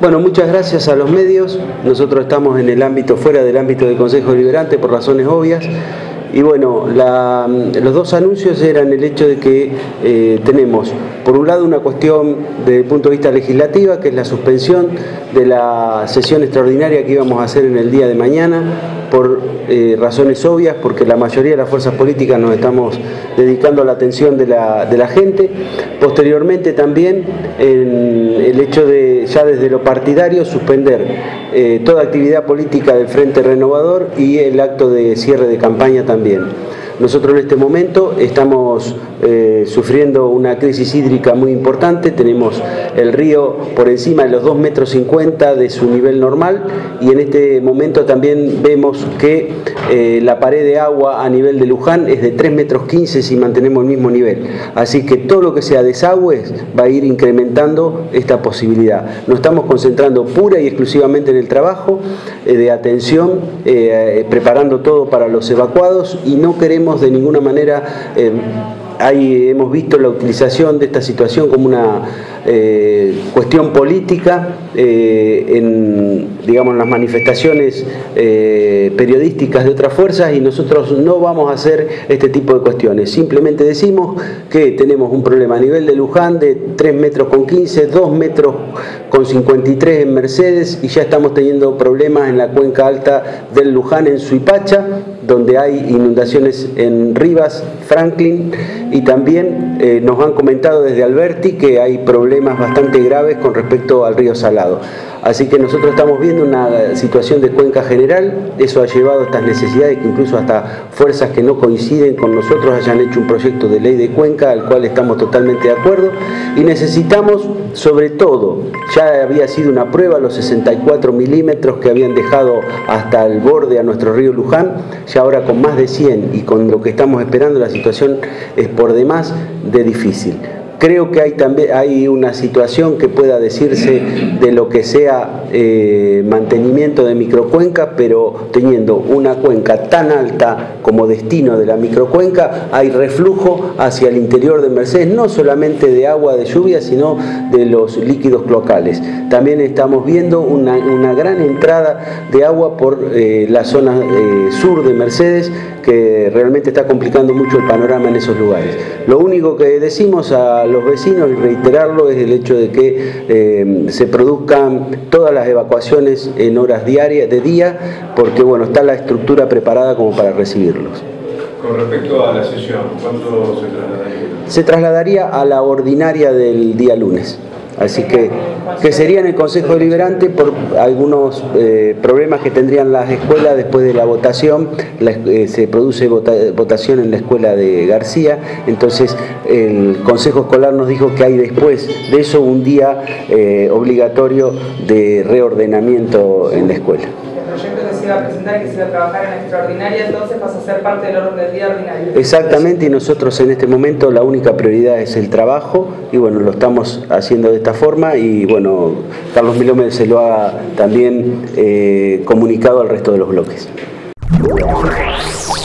Bueno, muchas gracias a los medios. Nosotros estamos en el ámbito, fuera del ámbito del Consejo Deliberante por razones obvias. Y bueno, los dos anuncios eran el hecho de que tenemos, por un lado, una cuestión desde el punto de vista legislativa, que es la suspensión de la sesión extraordinaria que íbamos a hacer en el día de mañana, por razones obvias, porque la mayoría de las fuerzas políticas nos estamos dedicando a la atención de la gente. Posteriormente también el hecho de, ya desde lo partidario, suspender toda actividad política del Frente Renovador y el acto de cierre de campaña también. Nosotros en este momento estamos sufriendo una crisis hídrica muy importante, tenemos el río por encima de los 2,50 metros de su nivel normal y en este momento también vemos que la pared de agua a nivel de Luján es de 3,15 metros si mantenemos el mismo nivel. Así que todo lo que sea desagües va a ir incrementando esta posibilidad. Nos estamos concentrando pura y exclusivamente en el trabajo de atención, preparando todo para los evacuados y no queremos de ninguna manera... hemos visto la utilización de esta situación como una cuestión política en, digamos, las manifestaciones periodísticas de otras fuerzas y nosotros no vamos a hacer este tipo de cuestiones. Simplemente decimos que tenemos un problema a nivel de Luján de 3,15 metros, 2,53 metros en Mercedes y ya estamos teniendo problemas en la cuenca alta del Luján en Suipacha, donde hay inundaciones en Rivas, Franklin y también nos han comentado desde Alberti que hay problemas bastante graves con respecto al río Salado. Así que nosotros estamos viendo una situación de cuenca general, eso ha llevado a estas necesidades que incluso hasta fuerzas que no coinciden con nosotros hayan hecho un proyecto de ley de cuenca al cual estamos totalmente de acuerdo y necesitamos sobre todo, ya había sido una prueba los 64 milímetros que habían dejado hasta el borde a nuestro río Luján, ya ahora con más de 100 y con lo que estamos esperando la situación es por demás de difícil. Creo que hay una situación que pueda decirse de lo que sea mantenimiento de microcuenca, pero teniendo una cuenca tan alta como destino de la microcuenca, hay reflujo hacia el interior de Mercedes, no solamente de agua de lluvia, sino de los líquidos cloacales. También estamos viendo una gran entrada de agua por la zona sur de Mercedes, que realmente está complicando mucho el panorama en esos lugares. Lo único que decimos a los vecinos y reiterarlo es el hecho de que se produzcan todas las evacuaciones en horas diarias de día, porque bueno, está la estructura preparada como para recibirlos. Con respecto a la sesión, ¿cuándo se trasladaría? Se trasladaría a la ordinaria del día lunes. Así que sería en el Consejo Deliberante por algunos problemas que tendrían las escuelas después de la votación. Se produce votación en la escuela de García, entonces el Consejo Escolar nos dijo que hay después de eso un día obligatorio de reordenamiento en la escuela. El proyecto que se iba a presentar y que se iba a trabajar en la extraordinaria, entonces pasa a ser parte del orden del día ordinario. Exactamente, y nosotros en este momento la única prioridad es el trabajo, y bueno, lo estamos haciendo de esta forma, y bueno, Carlos Milome se lo ha también comunicado al resto de los bloques.